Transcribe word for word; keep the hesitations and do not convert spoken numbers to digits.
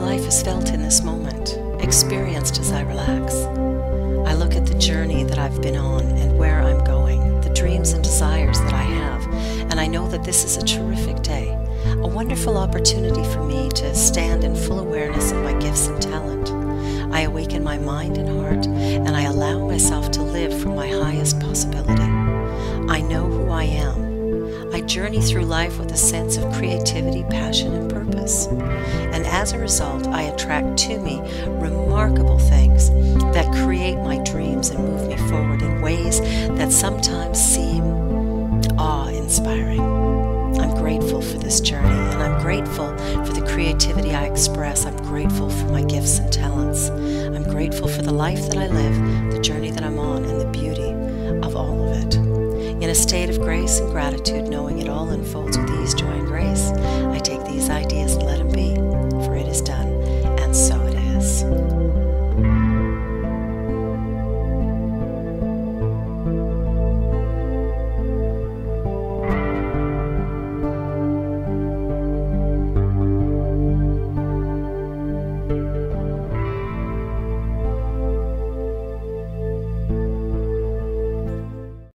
life is felt in this moment, experienced as I relax. I look at the journey that I've been on and where I'm going, the dreams and desires that I have, and I know that this is a terrific day, a wonderful opportunity for me to stand in full awareness of my gifts and talent. I awaken my mind and heart, and I allow myself to live from my highest possibility. I know who I am. I journey through life with a sense of creativity, passion, and purpose. And as a result, I attract to me remarkable things that create my dreams and move me forward in ways that sometimes seem awe-inspiring. I'm grateful for this journey, and I'm grateful for the creativity I express. I'm grateful for my gifts and talents. I'm grateful for the life that I live, the journey that I'm on, and the beauty of all of it. In a state of grace and gratitude, knowing it all